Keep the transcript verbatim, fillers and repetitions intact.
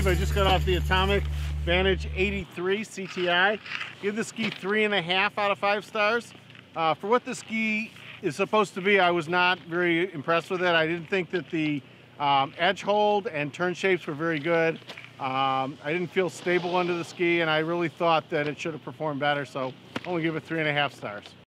Steve. I just got off the Atomic Vantage eighty-three C T I. Give the ski three and a half out of five stars. Uh, for what the ski is supposed to be, I was not very impressed with it. I didn't think that the um, edge hold and turn shapes were very good. Um, I didn't feel stable under the ski, and I really thought that it should have performed better, so I'm gonna give it three and a half stars.